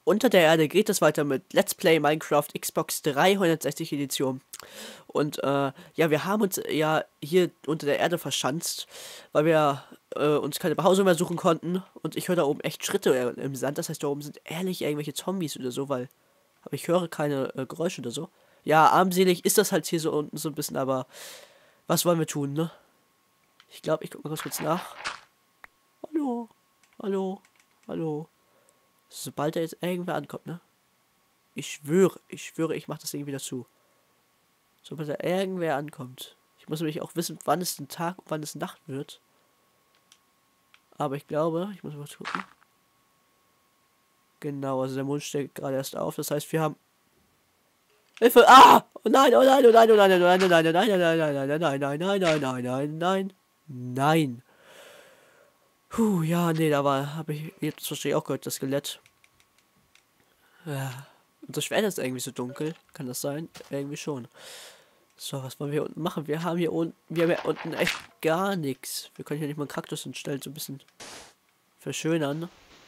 unter der Erde geht es weiter mit Let's Play Minecraft Xbox 360 Edition. Und ja, wir haben uns ja hier unter der Erde verschanzt, weil wir uns keine Pause mehr suchen konnten. Und ich höre da oben echt Schritte im Sand. Das heißt, da oben sind ehrlich irgendwelche Zombies oder so, weil aber ich höre keine Geräusche oder so. Ja, armselig ist das halt hier so unten so ein bisschen, aber was wollen wir tun, ne? Ich glaube, ich gucke mal ganz kurz nach. Hallo, hallo, hallo. Sobald da jetzt irgendwer ankommt, ne? Ich schwöre, ich mache das Ding wieder zu. Sobald da irgendwer ankommt. Ich muss nämlich auch wissen, wann es ein Tag und wann es Nacht wird. Aber ich glaube, ich muss mal gucken. Genau, also der Mond steht gerade erst auf. Das heißt, wir haben... Hilfe! Ah! Oh nein, oh nein, oh nein, oh nein, oh nein, oh nein, oh nein, oh nein, nein, nein, nein, nein, nein, nein, nein, nein, nein, nein. Puh, ja, nee, da war, habe ich jetzt verstehe ich auch gehört, das Skelett. Ja. Und das Schwert ist irgendwie so dunkel. Kann das sein? Irgendwie schon. So, was wollen wir hier unten machen? Wir haben hier unten, wir haben ja unten echt gar nichts. Wir können hier nicht mal einen Kaktus hinstellen, so ein bisschen verschönern.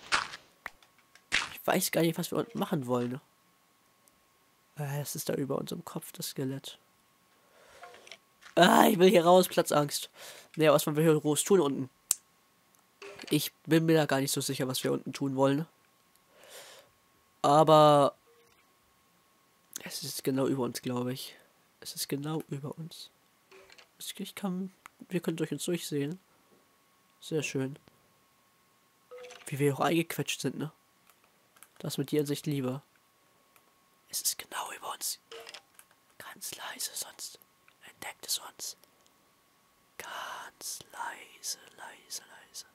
Ich weiß gar nicht, was wir unten machen wollen. Es ist da über unserem Kopf, das Skelett. Ah, ich will hier raus, Platzangst. Naja, was wollen wir hier groß tun unten? Ich bin mir da gar nicht so sicher, was wir unten tun wollen. Aber es ist genau über uns, glaube ich. Es ist genau über uns. Wir können durch uns durchsehen. Sehr schön. Wie wir auch eingequetscht sind, ne? Das mit dir in sich lieber. Es ist genau über uns. Ganz leise, sonst entdeckt es uns. Ganz leise, leise, leise.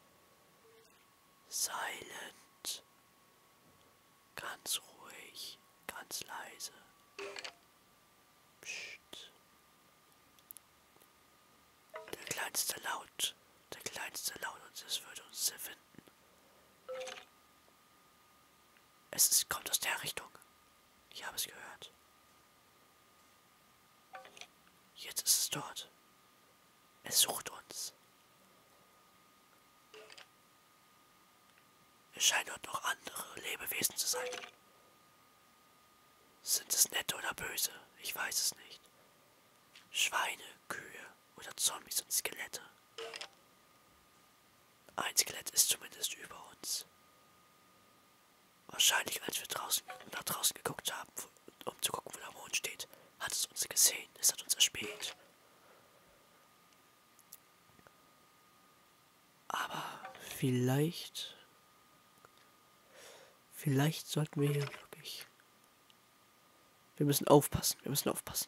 Silent. Ganz ruhig, ganz leise. Psst. Der kleinste Laut und es würde uns finden. Kommt aus der Richtung. Ich habe es gehört. Jetzt ist es dort. Es sucht uns. Es scheinen dort noch andere Lebewesen zu sein. Sind es nett oder böse? Ich weiß es nicht. Schweine, Kühe oder Zombies und Skelette. Ein Skelett ist zumindest über uns. Wahrscheinlich, als wir nach draußen geguckt haben, um zu gucken, wo der Mond steht, hat es uns gesehen. Es hat uns erspäht. Aber vielleicht sollten wir hier wirklich... Wir müssen aufpassen. Wir müssen aufpassen.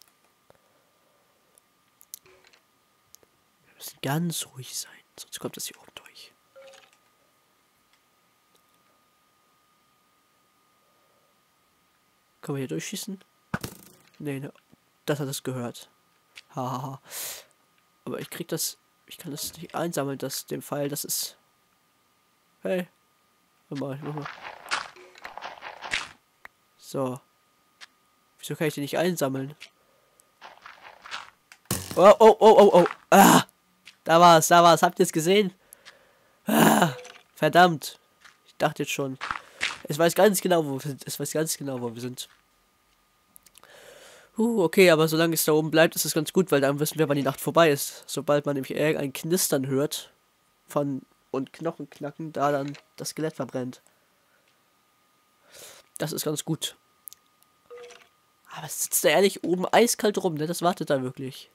Wir müssen ganz ruhig sein, sonst kommt es hier oben durch. Können wir hier durchschießen? Nee, ne. Das hat es gehört. Hahaha. Aber ich kann das nicht einsammeln, den Pfeil, das ist... Hey. Mach mal. So. Wieso kann ich den nicht einsammeln? Oh, oh, oh, oh, oh. Ah! Da war's. Habt ihr es gesehen? Ah! Verdammt. Ich dachte jetzt schon. Es weiß ganz genau, wo wir sind. Okay, aber solange es da oben bleibt, ist es ganz gut, weil dann wissen wir, wann die Nacht vorbei ist. Sobald man nämlich irgendein Knistern hört und Knochen knacken, da dann das Skelett verbrennt. Das ist ganz gut. Aber es sitzt da ehrlich oben eiskalt rum, ne? Das wartet da wirklich.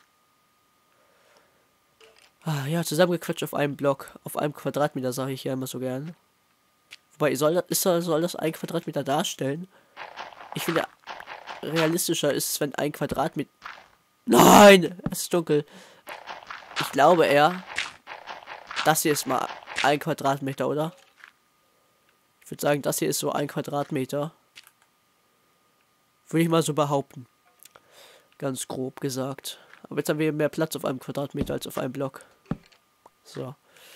Ah, ja, zusammengequetscht auf einem Block. Auf einem Quadratmeter, sage ich ja immer so gern. Wobei, soll das ein Quadratmeter darstellen? Ich finde, realistischer ist es, wenn ein Quadratmeter... Nein! Es ist dunkel. Ich glaube eher, das hier ist mal ein Quadratmeter, oder? Ich würde sagen, das hier ist so ein Quadratmeter. Würde ich mal so behaupten. Ganz grob gesagt. Aber jetzt haben wir mehr Platz auf einem Quadratmeter als auf einem Block. So.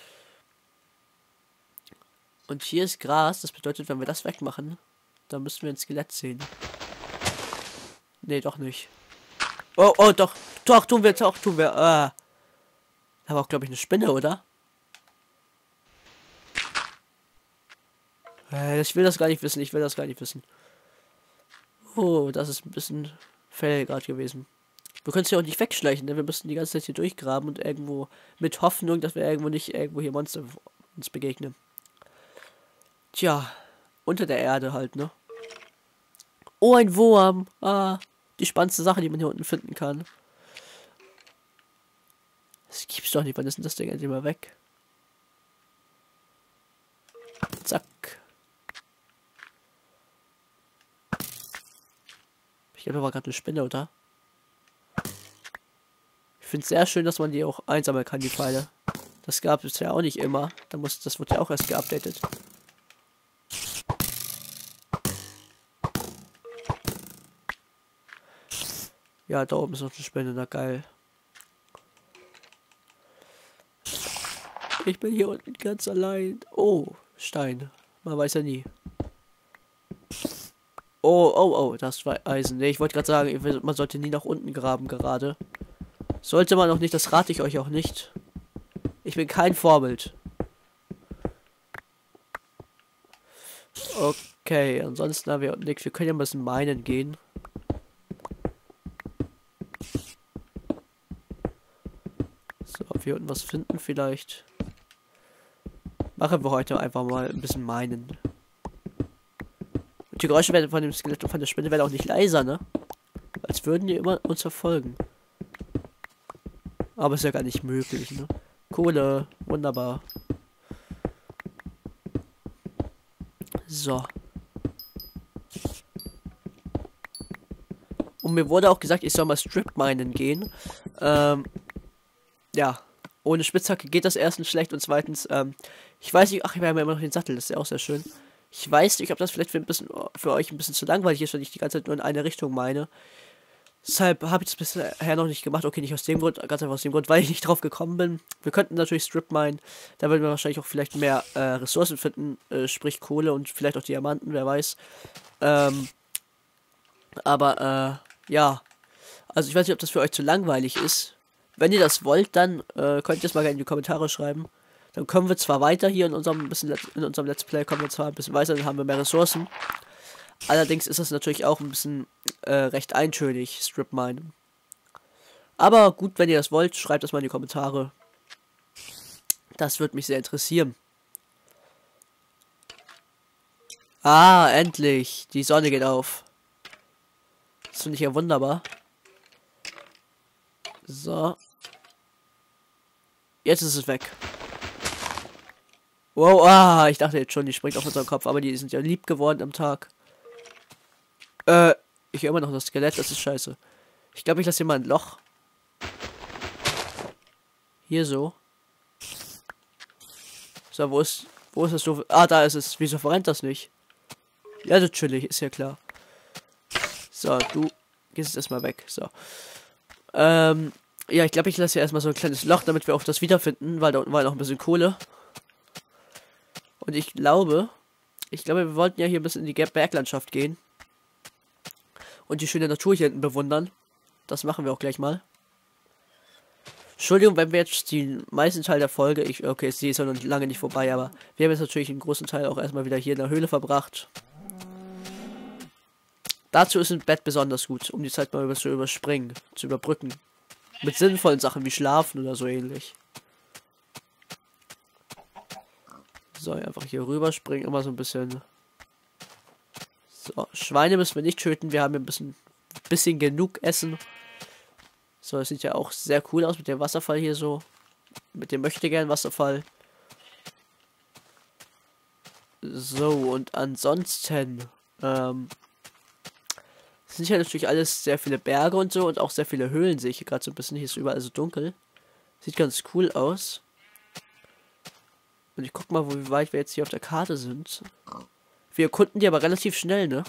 Und hier ist Gras. Das bedeutet, wenn wir das wegmachen, dann müssen wir ein Skelett sehen. Nee, doch nicht. Oh, oh, doch. Doch, tun wir. Da war auch, glaube ich, eine Spinne, oder? Ich will das gar nicht wissen, ich will das gar nicht wissen. Oh, das ist ein bisschen fail gerade gewesen. Wir können es ja auch nicht wegschleichen, ne? Wir müssen die ganze Zeit hier durchgraben und irgendwo mit Hoffnung, dass wir irgendwo nicht irgendwo hier Monster uns begegnen. Tja, unter der Erde halt, ne? Oh, ein Wurm. Ah, die spannendste Sache, die man hier unten finden kann. Das gibt's doch nicht, wann ist denn das Ding endlich mal weg? Zack. Ich glaube, da war gerade eine Spinne, oder? Ich finde es sehr schön, dass man die auch einsammeln kann, die Pfeile. Das gab es ja auch nicht immer. Das wird ja auch erst geupdatet. Ja, da oben ist noch eine Spinne, na geil. Ich bin hier unten ganz allein. Oh, Stein. Man weiß ja nie. Oh, oh, oh, das war Eisen. Ne, ich wollte gerade sagen, man sollte nie nach unten graben gerade. Sollte man auch nicht, das rate ich euch auch nicht. Ich bin kein Vorbild. Okay, ansonsten haben wir nichts. Wir können ja ein bisschen meinen gehen. So, ob wir unten was finden vielleicht. Machen wir heute einfach mal ein bisschen meinen. Und die Geräusche werden von dem Skelett und von der Spinne werden auch nicht leiser, ne? Als würden die immer uns verfolgen. Aber ist ja gar nicht möglich, ne? Kohle, wunderbar. So. Und mir wurde auch gesagt, ich soll mal Strip-Minen gehen. Ja. Ohne Spitzhacke geht das erstens schlecht und zweitens, ich weiß nicht, ach, wir haben ja immer noch den Sattel, das ist ja auch sehr schön. Ich weiß nicht, ob das vielleicht für euch ein bisschen zu langweilig ist, wenn ich die ganze Zeit nur in eine Richtung meine. Deshalb habe ich das bisher noch nicht gemacht. Okay, nicht aus dem Grund, ganz einfach aus dem Grund, weil ich nicht drauf gekommen bin. Wir könnten natürlich Strip minen. Da würden wir wahrscheinlich auch vielleicht mehr Ressourcen finden, sprich Kohle und vielleicht auch Diamanten, wer weiß. Aber ja. Also ich weiß nicht, ob das für euch zu langweilig ist. Wenn ihr das wollt, dann könnt ihr es mal gerne in die Kommentare schreiben. Dann kommen wir zwar weiter hier in unserem Let's Play, kommen wir zwar ein bisschen weiter, dann haben wir mehr Ressourcen. Allerdings ist das natürlich auch ein bisschen recht eintönig, Strip Mine. Aber gut, wenn ihr das wollt, schreibt das mal in die Kommentare. Das würde mich sehr interessieren. Ah, endlich. Die Sonne geht auf. Das finde ich ja wunderbar. So. Jetzt ist es weg. Wow, ah, ich dachte jetzt schon, die springt auf unseren Kopf, aber die sind ja lieb geworden am Tag. Ich höre immer noch das Skelett, das ist scheiße. Ich glaube, ich lasse hier mal ein Loch. Hier so. So, wo ist das so? Ah, da ist es. Wieso verrennt das nicht? Ja, so chillig, ist ja klar. So, du gehst jetzt erstmal weg. So. Ja, ich glaube, ich lasse hier erstmal so ein kleines Loch, damit wir auch das wiederfinden, weil da unten war noch ein bisschen Kohle. Und ich glaube, wir wollten ja hier ein bisschen in die Berglandschaft gehen. Und die schöne Natur hier hinten bewundern. Das machen wir auch gleich mal. Entschuldigung, wenn wir jetzt den meisten Teil der Folge, okay, sie ist ja noch lange nicht vorbei, aber wir haben jetzt natürlich einen großen Teil auch erstmal wieder hier in der Höhle verbracht. Dazu ist ein Bett besonders gut, um die Zeit mal zu überspringen, zu überbrücken. Mit sinnvollen Sachen wie Schlafen oder so ähnlich. So, einfach hier rüberspringen, immer so ein bisschen. So, Schweine müssen wir nicht töten, wir haben hier ein bisschen genug Essen. So, das sieht ja auch sehr cool aus mit dem Wasserfall hier so. Mit dem möchtegern Wasserfall. So, und ansonsten, sind ja natürlich alles sehr viele Berge und so und auch sehr viele Höhlen sehe ich hier gerade so ein bisschen. Hier ist überall so dunkel. Sieht ganz cool aus. Und ich guck mal, wie weit wir jetzt hier auf der Karte sind. Wir erkunden die aber relativ schnell, ne?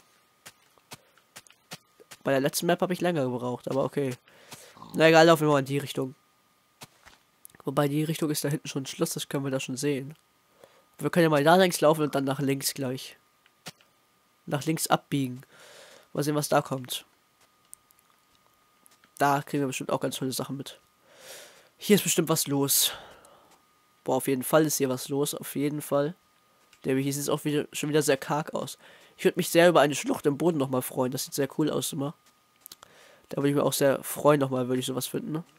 Bei der letzten Map habe ich länger gebraucht, aber okay. Na egal, laufen wir mal in die Richtung. Wobei die Richtung ist da hinten schon Schluss, das können wir da schon sehen. Wir können ja mal da längs laufen und dann nach links gleich. Nach links abbiegen. Mal sehen, was da kommt. Da kriegen wir bestimmt auch ganz tolle Sachen mit. Hier ist bestimmt was los. Boah, auf jeden Fall ist hier was los. Auf jeden Fall. Nämlich hier sieht es auch wieder, schon wieder sehr karg aus. Ich würde mich sehr über eine Schlucht im Boden nochmal freuen. Das sieht sehr cool aus immer. Da würde ich mich auch sehr freuen nochmal, würde ich sowas finden. Ne?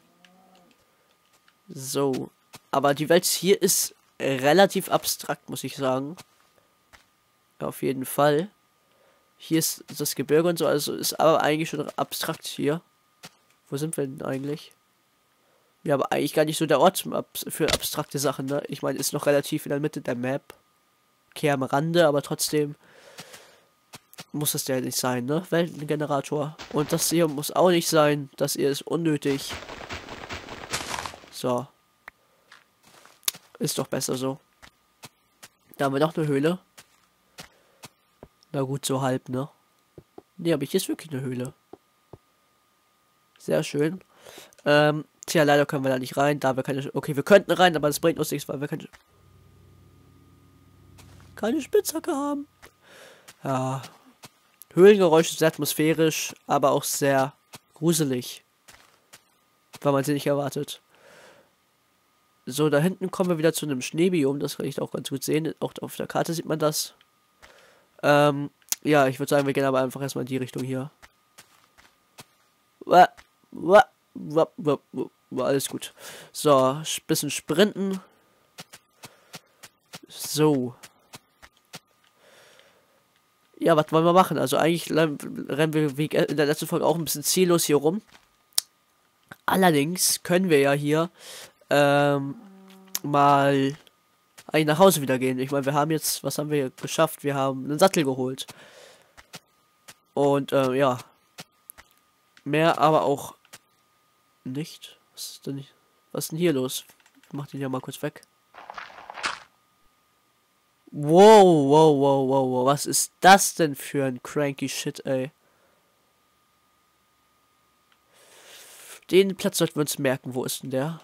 So. Aber die Welt hier ist relativ abstrakt, muss ich sagen. Ja, auf jeden Fall. Hier ist das Gebirge und so, also ist aber eigentlich schon abstrakt hier. Wo sind wir denn eigentlich? Ja, aber eigentlich gar nicht so der Ort für abstrakte Sachen, ne? Ich meine, ist noch relativ in der Mitte der Map. Okay, am Rande, aber trotzdem muss das ja nicht sein, ne? Weltengenerator. Und das hier muss auch nicht sein. Das hier ist unnötig. So. Ist doch besser so. Da haben wir noch eine Höhle. Na gut, so halb, ne? Ne, aber hier ist wirklich eine Höhle. Sehr schön. Tja, leider können wir da nicht rein, da wir keine... Okay, wir könnten rein, aber das bringt uns nichts, weil wir keine Spitzhacke haben. Ja. Höhlengeräusche sehr atmosphärisch, aber auch sehr gruselig. Weil man sie nicht erwartet. So, da hinten kommen wir wieder zu einem Schneebiom, das kann ich auch ganz gut sehen. Auch auf der Karte sieht man das. Ja, ich würde sagen, wir gehen aber einfach erstmal in die Richtung hier. Alles gut. So, bisschen sprinten. So. Ja, was wollen wir machen? Also eigentlich rennen wir wie in der letzten Folge auch ein bisschen ziellos hier rum. Allerdings können wir ja hier mal eigentlich nach Hause wieder gehen. Ich meine, wir haben jetzt, was haben wir geschafft? Wir haben einen Sattel geholt. Und ja. Mehr aber auch nicht. Was ist denn hier los? Ich mach den ja mal kurz weg. Wow. Was ist das denn für ein cranky Shit, ey? Den Platz sollten wir uns merken. Wo ist denn der?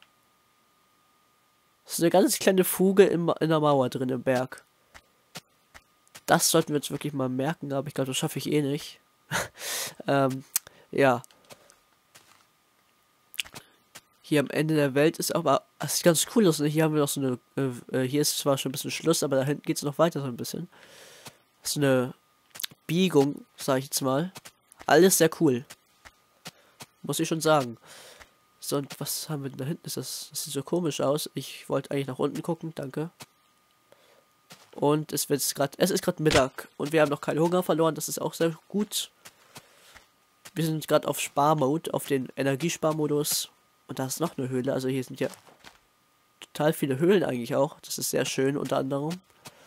Das ist eine ganz kleine Fuge in der Mauer drin im Berg. Das sollten wir uns wirklich mal merken, aber ich glaube, das schaffe ich eh nicht. Ja. Hier am Ende der Welt ist aber... Das sieht ganz cool aus. Ne? Hier haben wir noch so eine... hier ist zwar schon ein bisschen Schluss, aber da hinten geht es noch weiter so ein bisschen. Das ist eine Biegung, sage ich jetzt mal. Alles sehr cool. Muss ich schon sagen. So, und was haben wir denn da hinten? Das sieht so komisch aus. Ich wollte eigentlich nach unten gucken, danke. Und es ist gerade Mittag. Und wir haben noch keinen Hunger verloren, das ist auch sehr gut. Wir sind gerade auf Sparmode, auf den Energiesparmodus. Und da ist noch eine Höhle. Also hier sind ja total viele Höhlen eigentlich auch. Das ist sehr schön unter anderem.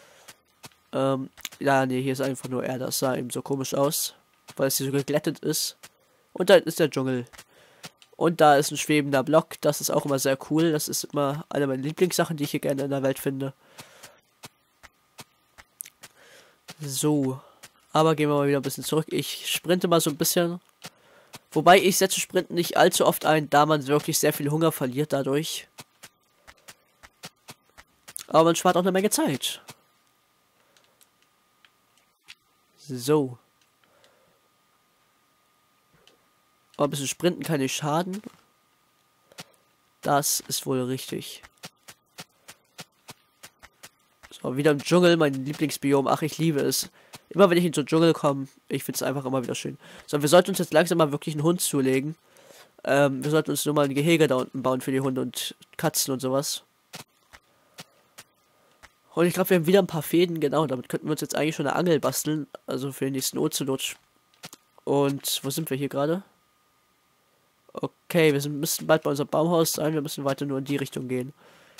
Ja, nee, hier ist einfach nur Erde. Das sah eben so komisch aus. Weil es hier so geglättet ist. Und da ist der Dschungel. Und da ist ein schwebender Block. Das ist auch immer sehr cool. Das ist immer eine meiner Lieblingssachen, die ich hier gerne in der Welt finde. So. Aber gehen wir mal wieder ein bisschen zurück. Ich sprinte mal so ein bisschen. Wobei ich setze Sprinten nicht allzu oft ein, da man wirklich sehr viel Hunger verliert dadurch. Aber man spart auch eine Menge Zeit. So. Aber ein bisschen Sprinten kann nicht schaden. Das ist wohl richtig. So, wieder im Dschungel, mein Lieblingsbiom. Ach, ich liebe es. Immer wenn ich in so einen Dschungel komme, ich finde es einfach immer wieder schön. So, wir sollten uns jetzt langsam mal wirklich einen Hund zulegen. Wir sollten uns nur mal ein Gehege da unten bauen für die Hunde und Katzen und sowas. Und ich glaube, wir haben wieder ein paar Fäden, genau. Damit könnten wir uns jetzt eigentlich schon eine Angel basteln. Also für den nächsten Ozelot. Und wo sind wir hier gerade? Okay, müssen bald bei unserem Baumhaus sein. Wir müssen weiter nur in die Richtung gehen.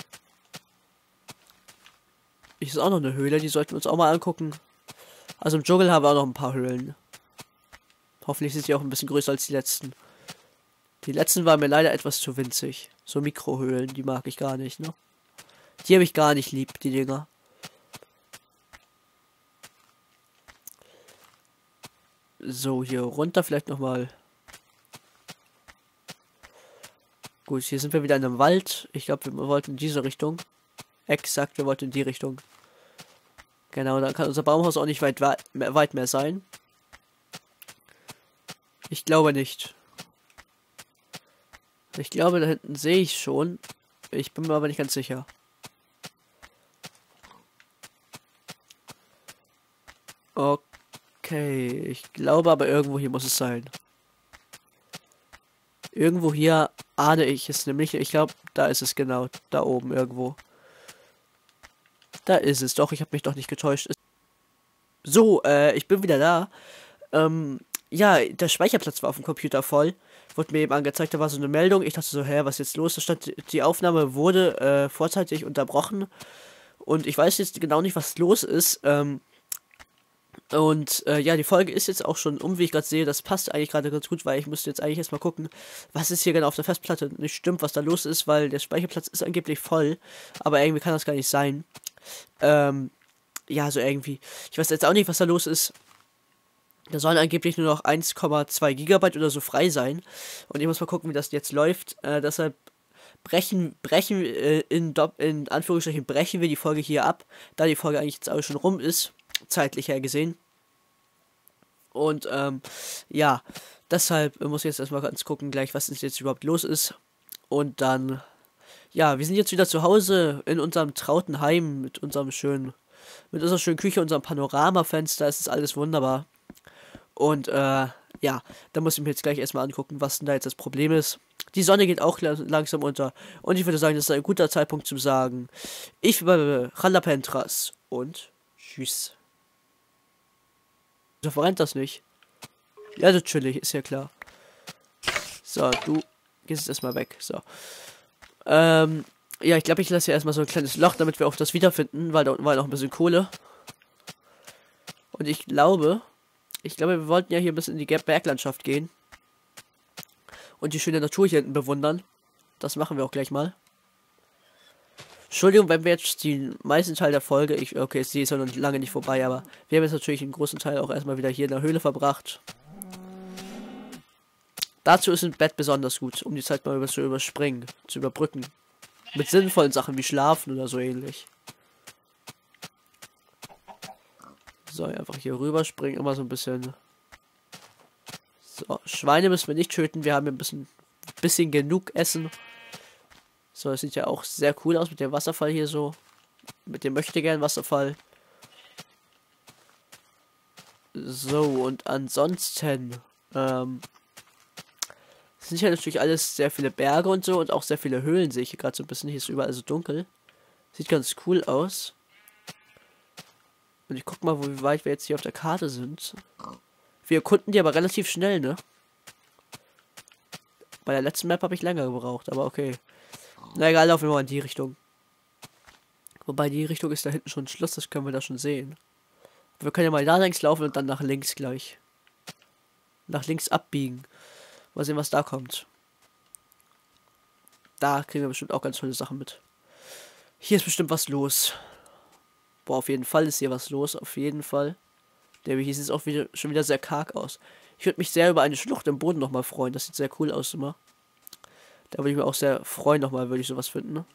Hier ist auch noch eine Höhle, die sollten wir uns auch mal angucken. Also im Dschungel haben wir auch noch ein paar Höhlen. Hoffentlich sind sie auch ein bisschen größer als die letzten. Die letzten waren mir leider etwas zu winzig. So Mikrohöhlen, die mag ich gar nicht, ne? Die habe ich gar nicht lieb, die Dinger. So, hier runter vielleicht nochmal. Gut, hier sind wir wieder in einem Wald. Ich glaube, wir wollten in diese Richtung. Exakt, wir wollten in die Richtung. Genau, dann kann unser Baumhaus auch nicht weit mehr sein. Ich glaube nicht. Ich glaube, da hinten sehe ich schon. Ich bin mir aber nicht ganz sicher. Okay, ich glaube aber irgendwo hier muss es sein. Irgendwo hier ahne ich es nämlich. Ich glaube, da ist es genau. Da oben irgendwo. Da ist es. Doch, ich habe mich doch nicht getäuscht. So, ich bin wieder da. Ja, der Speicherplatz war auf dem Computer voll. Wurde mir eben angezeigt, da war so eine Meldung. Ich dachte so, hä, was ist jetzt los? Da stand, die Aufnahme wurde vorzeitig unterbrochen. Und ich weiß jetzt genau nicht, was los ist. Ja, die Folge ist jetzt auch schon wie ich gerade sehe. Das passt eigentlich gerade ganz gut, weil ich müsste jetzt eigentlich erstmal gucken, was ist hier genau auf der Festplatte nicht stimmt, was da los ist, weil der Speicherplatz ist angeblich voll. Aber irgendwie kann das gar nicht sein. Ja, so irgendwie. Ich weiß jetzt auch nicht, was da los ist. Da sollen angeblich nur noch 1,2 Gigabyte oder so frei sein. Und ich muss mal gucken, wie das jetzt läuft. Deshalb in Anführungsstrichen brechen wir die Folge hier ab, da die Folge eigentlich jetzt auch schon rum ist, zeitlich her gesehen. Und ja, deshalb muss ich jetzt erstmal ganz gucken, gleich, was jetzt überhaupt los ist. Und dann, ja, wir sind jetzt wieder zu Hause in unserem trauten Heim mit unserer schönen Küche, unserem Panoramafenster. Es ist alles wunderbar. Und ja, da muss ich mir jetzt gleich erstmal angucken, was denn da jetzt das Problem ist. Die Sonne geht auch langsam unter. Und ich würde sagen, das ist ein guter Zeitpunkt zum Sagen. Ich bin Rallapentras und tschüss. So verrennt das nicht. Ja, so chillig, ist ja klar. So, du gehst jetzt erstmal weg. So. Ja, ich glaube, ich lasse hier erstmal so ein kleines Loch, damit wir auch das wiederfinden, weil da unten war noch ein bisschen Kohle. Und ich glaube, wir wollten ja hier ein bisschen in die Berglandschaft gehen. Und die schöne Natur hier hinten bewundern. Das machen wir auch gleich mal. Entschuldigung, wenn wir jetzt den meisten Teil der Folge, okay, sie ist ja noch lange nicht vorbei, aber wir haben jetzt natürlich einen großen Teil auch erstmal wieder hier in der Höhle verbracht. Dazu ist ein Bett besonders gut, um die Zeit mal zu überspringen, zu überbrücken. Mit sinnvollen Sachen wie Schlafen oder so ähnlich. So, einfach hier rüberspringen, immer so ein bisschen. So, Schweine müssen wir nicht töten, wir haben hier ein bisschen genug Essen. So, das sieht ja auch sehr cool aus mit dem Wasserfall hier so. Mit dem möchtegern Wasserfall. So, und ansonsten, sind ja natürlich alles sehr viele Berge und so und auch sehr viele Höhlen sehe ich hier gerade so ein bisschen. Hier ist überall so dunkel. Sieht ganz cool aus. Und ich guck mal, wie weit wir jetzt hier auf der Karte sind. Wir erkunden die aber relativ schnell, ne? Bei der letzten Map habe ich länger gebraucht, aber okay. Na egal, laufen wir mal in die Richtung. Wobei die Richtung ist da hinten schon Schluss, das können wir da schon sehen. Wir können ja mal da längs laufen und dann nach links gleich. Nach links abbiegen. Mal sehen, was da kommt. Da kriegen wir bestimmt auch ganz tolle Sachen mit. Hier ist bestimmt was los. Boah, auf jeden Fall ist hier was los. Auf jeden Fall. Der hier sieht auch schon wieder sehr karg aus. Ich würde mich sehr über eine Schlucht im Boden nochmal freuen. Das sieht sehr cool aus immer. Da würde ich mich auch sehr freuen nochmal, würde ich sowas finden. Ne?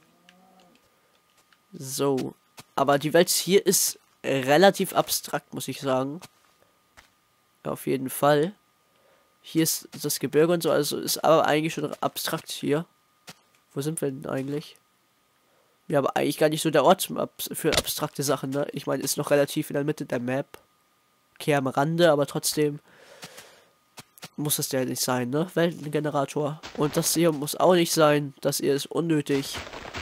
So. Aber die Welt hier ist relativ abstrakt, muss ich sagen. Ja, auf jeden Fall. Hier ist das Gebirge und so, also ist aber eigentlich schon abstrakt hier. Wo sind wir denn eigentlich? Ja, aber eigentlich gar nicht so der Ort für abstrakte Sachen, ne? Ich meine, ist noch relativ in der Mitte der Map. Okay, am Rande, aber trotzdem muss das ja nicht sein, ne? Weltengenerator. Und das hier muss auch nicht sein. Das hier ist unnötig.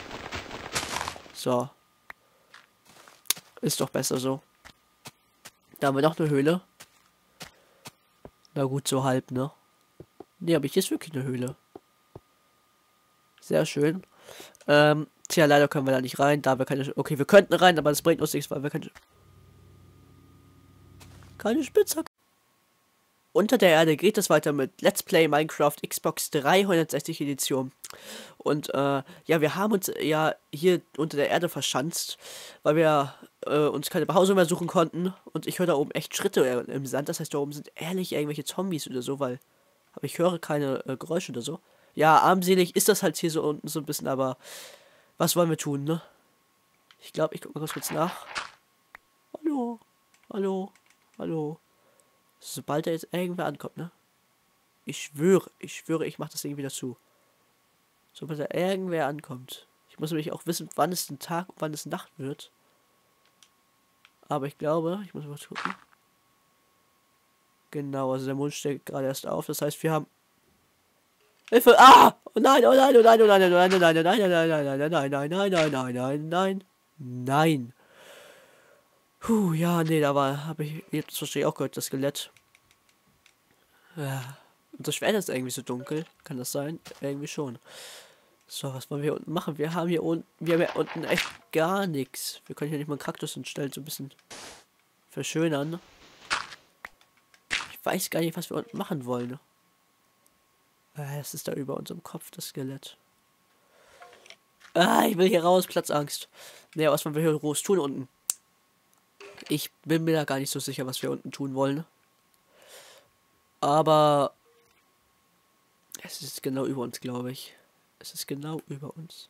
So. Ist doch besser so. Da haben wir noch eine Höhle. Na gut, so halb, ne? Ne, aber hier ist wirklich eine Höhle. Sehr schön. Tja, leider können wir da nicht rein, da wir keine... Okay, wir könnten rein, aber das bringt uns nichts, weil wir keine Spitzhacke. Unter der Erde geht es weiter mit Let's Play Minecraft Xbox 360 Edition. Und ja, wir haben uns ja hier unter der Erde verschanzt, weil wir uns keine Behausung mehr suchen konnten. Und ich höre da oben echt Schritte im Sand. Das heißt, da oben sind ehrlich irgendwelche Zombies oder so, weil... Aber ich höre keine Geräusche oder so. Ja, armselig ist das halt hier so unten so ein bisschen, aber... Was wollen wir tun, ne? Ich glaube, ich gucke mal ganz kurz nach. Hallo. Hallo. Hallo. Sobald da jetzt irgendwer ankommt, ne? Ich schwöre, ich mache das Ding wieder zu. Sobald da irgendwer ankommt. Ich muss nämlich auch wissen, wann es ein Tag und wann es Nacht wird. Aber ich glaube, ich muss mal gucken. Genau, also der Mond steht gerade erst auf. Das heißt, wir haben... Hilfe! Ah! Oh nein, oh nein, oh nein, oh nein, oh nein, oh nein, oh nein, oh nein, nein, nein, nein, nein, nein, nein, nein, nein, nein, nein. Puh, ja, nee, da war, habe ich jetzt wahrscheinlich auch gehört, das Skelett. Ja. Und das Schwert ist irgendwie so dunkel. Kann das sein? Irgendwie schon. So, was wollen wir hier unten machen? Wir haben hier unten, wir haben ja unten echt gar nichts. Wir können hier nicht mal einen Kaktus hinstellen, so ein bisschen verschönern. Ich weiß gar nicht, was wir unten machen wollen. Es ist da über unserem Kopf, das Skelett. Ah, ich will hier raus, Platzangst. Naja, was wollen wir hier groß tun unten? Ich bin mir da gar nicht so sicher, was wir unten tun wollen. Aber es ist genau über uns, glaube ich. Es ist genau über uns.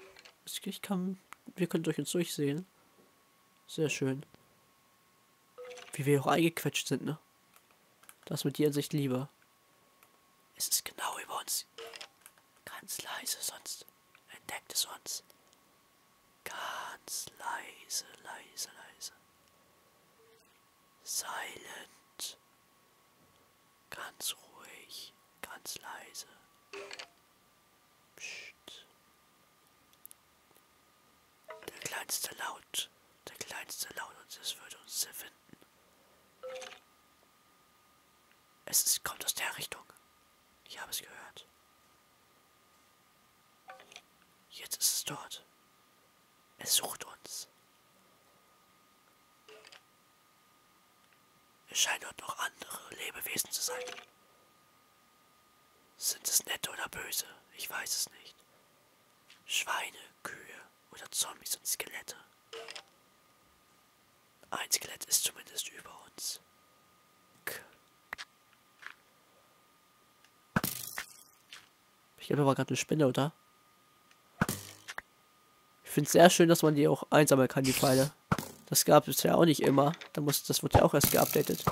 Wir können durch uns durchsehen. Sehr schön. Wie wir auch eingequetscht sind, ne? Das mit dir in sich lieber. Es ist genau über uns. Ganz leise, sonst entdeckt es uns. Ganz leise, leise, leise. Silent. Ganz ruhig, ganz leise. Psst. Der kleinste Laut und es würde uns finden. Kommt aus der Richtung. Ich habe es gehört. Jetzt ist es dort. Es sucht uns. Es scheinen dort noch andere Lebewesen zu sein. Sind es nett oder böse? Ich weiß es nicht. Schweine, Kühe oder Zombies und Skelette. Ein Skelett ist zumindest über uns. Ich glaube, da war gerade eine Spinne, oder? Ich finde es sehr schön, dass man die auch einsammeln kann, die Pfeile. Das gab es ja auch nicht immer. Das wird ja auch erst geupdatet.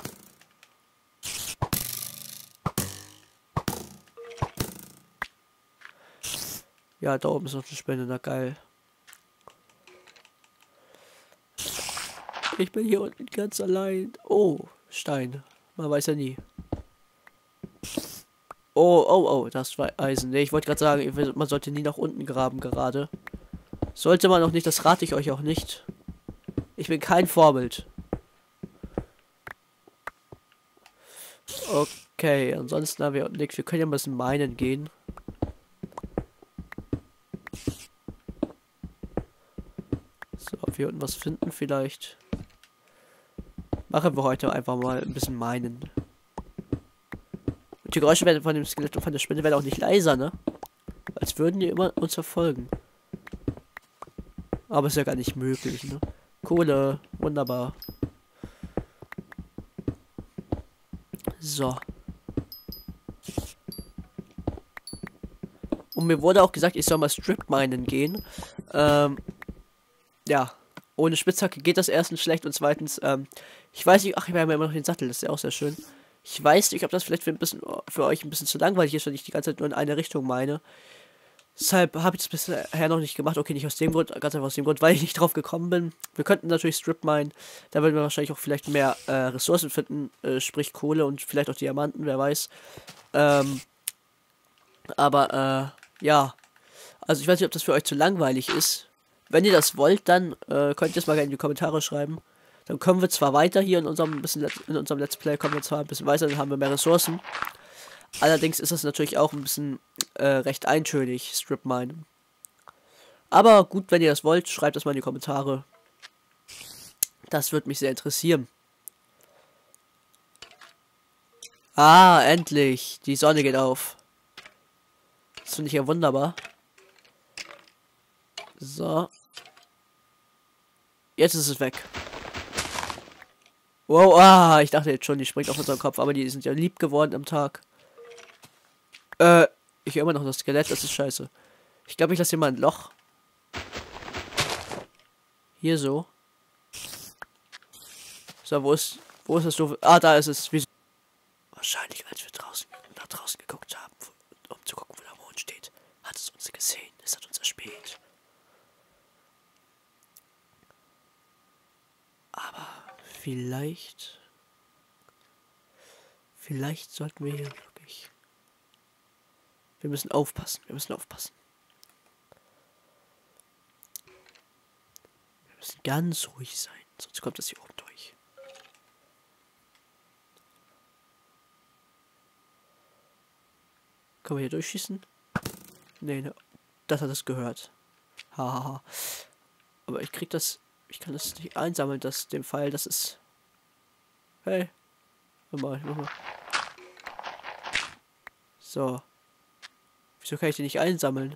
Ja, da oben ist noch eine Spinne, na geil. Ich bin hier unten ganz allein. Oh, Stein. Man weiß ja nie. Oh, oh, oh, das war Eisen. Ne, ich wollte gerade sagen, man sollte nie nach unten graben gerade. Sollte man auch nicht, das rate ich euch auch nicht. Ich bin kein Vorbild. Okay, ansonsten haben wir nichts. Wir können ja ein bisschen meinen gehen. So, ob wir unten was finden vielleicht. Machen wir heute einfach mal ein bisschen meinen. Und die Geräusche werden von dem Skelett und von der Spinne werden auch nicht leiser, ne? Als würden die immer uns verfolgen. Aber ist ja gar nicht möglich, ne? Kohle, wunderbar. So. Und mir wurde auch gesagt, ich soll mal Strip-Minen gehen. Ja. Ohne Spitzhacke geht das erstens schlecht und zweitens, ich weiß nicht, ach, ich habe ja immer noch den Sattel, das ist ja auch sehr schön. Ich weiß nicht, ob das vielleicht für euch ein bisschen zu langweilig ist, wenn ich die ganze Zeit nur in eine Richtung meine. Deshalb habe ich das bisher noch nicht gemacht. Okay, nicht aus dem Grund, ganz einfach aus dem Grund, weil ich nicht drauf gekommen bin. Wir könnten natürlich Strip minen. Da würden wir wahrscheinlich auch vielleicht mehr Ressourcen finden, sprich Kohle und vielleicht auch Diamanten, wer weiß. Ja. Also ich weiß nicht, ob das für euch zu langweilig ist. Wenn ihr das wollt, dann könnt ihr es mal gerne in die Kommentare schreiben. Dann kommen wir zwar weiter hier in unserem Let's Play, kommen wir zwar ein bisschen weiter, dann haben wir mehr Ressourcen. Allerdings ist das natürlich auch ein bisschen recht eintönig, Strip Mine. Aber gut, wenn ihr das wollt, schreibt das mal in die Kommentare. Das würde mich sehr interessieren. Ah, endlich. Die Sonne geht auf. Das finde ich ja wunderbar. So. Jetzt ist es weg. Wow, ich dachte jetzt schon, die springt auf unseren Kopf, aber die sind ja lieb geworden am Tag. Ich höre immer noch das Skelett, das ist scheiße. Ich glaube, ich lasse hier mal ein Loch. Hier so. So, wo ist das so? Ah, da ist es. Wieso? Wahrscheinlich, als wir nach draußen geguckt haben, um zu gucken, wo der Mond steht, hat es uns gesehen. Es hat uns erspäht. Aber vielleicht Vielleicht sollten wir hier wirklich... Wir müssen aufpassen. Wir müssen aufpassen. Wir müssen ganz ruhig sein. Sonst kommt das hier oben durch. Können wir hier durchschießen? Nee, ne. Das hat es gehört. Hahaha. Aber ich krieg das... Ich kann das nicht einsammeln, den Pfeil. Das ist... Hey. Mach mal. So. Wieso kann ich den nicht einsammeln?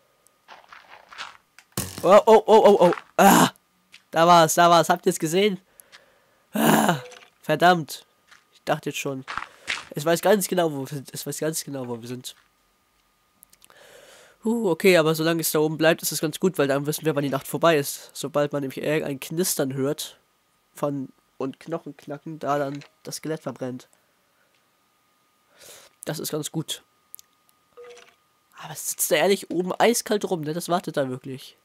Oh. Ah! Da war's. Habt ihr es gesehen? Ah! Verdammt. Ich dachte jetzt schon. Es weiß ganz genau, wo wir sind. Okay, aber solange es da oben bleibt, ist es ganz gut, weil dann wissen wir, wann die Nacht vorbei ist. Sobald man nämlich irgendein Knistern hört und Knochen knacken, da dann das Skelett verbrennt. Das ist ganz gut. Aber es sitzt da ehrlich oben eiskalt rum, ne? Das wartet da wirklich.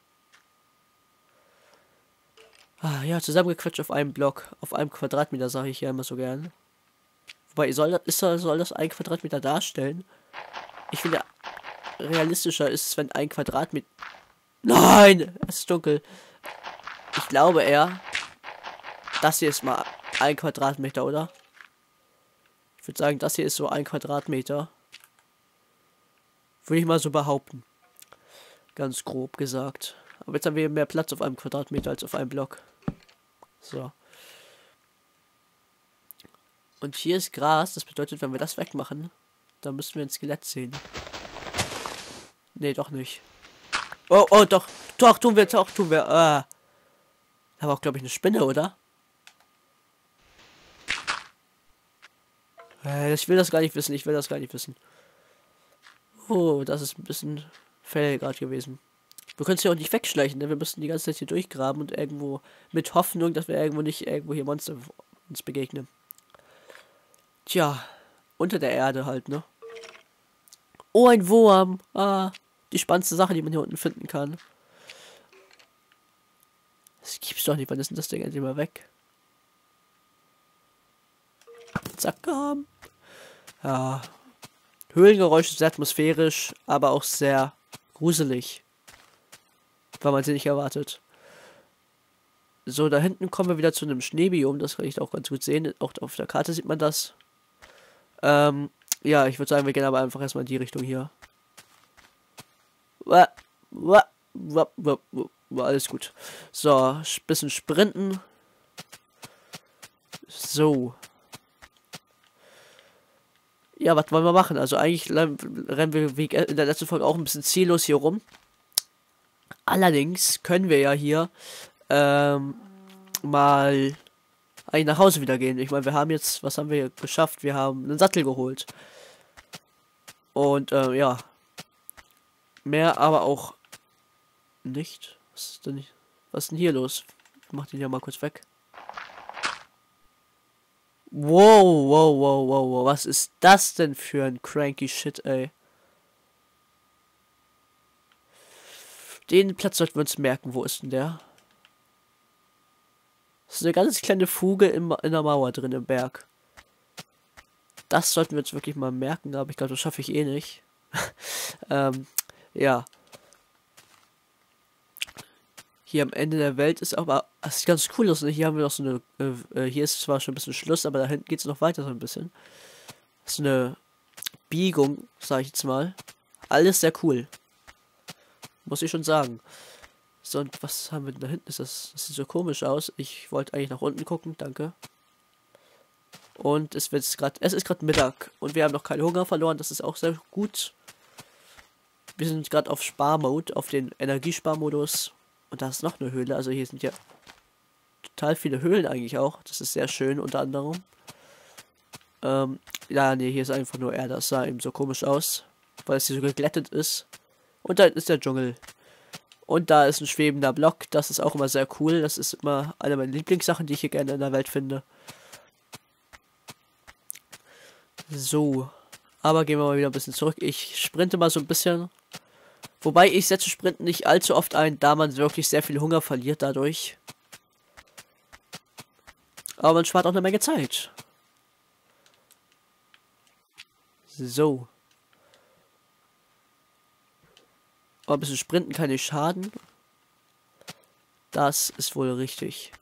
Ah, ja, zusammengequetscht auf einem Block. Auf einem Quadratmeter, sage ich ja immer so gern. Wobei, soll das 1 Quadratmeter darstellen? Ich finde, realistischer ist es, wenn 1 Quadratmeter... Nein! Es ist dunkel. Ich glaube eher, das hier ist mal 1 Quadratmeter, oder? Ich würde sagen, das hier ist so 1 Quadratmeter. Würde ich mal so behaupten. Ganz grob gesagt. Aber jetzt haben wir mehr Platz auf einem Quadratmeter als auf einem Block. So. Und hier ist Gras. Das bedeutet, wenn wir das wegmachen, dann müssen wir ein Skelett sehen. Nee, doch nicht. Oh, doch. Doch, tun wir. Da war auch, glaube ich, eine Spinne, oder? Ich will das gar nicht wissen. Oh, das ist ein bisschen fail gerade gewesen. Wir können es ja auch nicht wegschleichen, ne? Wir müssen die ganze Zeit hier durchgraben und irgendwo mit Hoffnung, dass wir irgendwo hier Monster uns begegnen. Tja, unter der Erde halt, ne? Oh, ein Wurm. Ah, die spannendste Sache, die man hier unten finden kann. Das gibt's doch nicht. Wann ist denn das Ding endlich mal weg? Zack, komm. Ja. Höhlengeräusche sehr atmosphärisch, aber auch sehr gruselig. Weil man sie nicht erwartet. So, da hinten kommen wir wieder zu einem Schneebiom. Das kann ich auch ganz gut sehen. Auch auf der Karte sieht man das. Ja, ich würde sagen, wir gehen aber einfach erstmal in die Richtung hier. Alles gut. So, bisschen sprinten. So. Ja, was wollen wir machen? Also eigentlich rennen wir wie in der letzten Folge auch ein bisschen ziellos hier rum. Allerdings können wir ja hier mal eigentlich nach Hause wieder gehen. Ich meine, wir haben jetzt, was haben wir geschafft? Wir haben einen Sattel geholt. Und ja. Mehr aber auch nicht. Was ist denn hier los? Ich mach den ja mal kurz weg. Wow. Was ist das denn für ein cranky Shit, ey? Den Platz sollten wir uns merken. Wo ist denn der? Das ist eine ganz kleine Fuge in der Mauer drin im Berg. Das sollten wir uns wirklich mal merken, aber ich glaube, das schaffe ich eh nicht. Ja. Hier am Ende der Welt ist aber... Das sieht ganz cool aus. Ne? Hier haben wir noch so eine... hier ist zwar schon ein bisschen Schluss, aber da hinten geht es noch weiter so ein bisschen. Das ist eine Biegung, sage ich jetzt mal. Alles sehr cool. Muss ich schon sagen. So, und was haben wir denn da hinten? Das sieht so komisch aus. Ich wollte eigentlich nach unten gucken, danke. Und es ist gerade Mittag. Und wir haben noch keinen Hunger verloren. Das ist auch sehr gut. Wir sind gerade auf Sparmode, auf den Energiesparmodus. Und da ist noch eine Höhle. Also hier sind ja total viele Höhlen eigentlich auch. Das ist sehr schön unter anderem. Ja, nee, hier ist einfach nur Erde. Das sah eben so komisch aus. Weil es hier so geglättet ist. Und da ist der Dschungel. Und da ist ein schwebender Block. Das ist auch immer sehr cool. Das ist immer eine meiner Lieblingssachen, die ich hier gerne in der Welt finde. So. Aber gehen wir mal wieder ein bisschen zurück. Ich sprinte mal so ein bisschen. Wobei ich setze Sprinten nicht allzu oft ein, da man wirklich sehr viel Hunger verliert dadurch. Aber man spart auch eine Menge Zeit. So. Aber ein bisschen Sprinten kann nicht schaden. Das ist wohl richtig.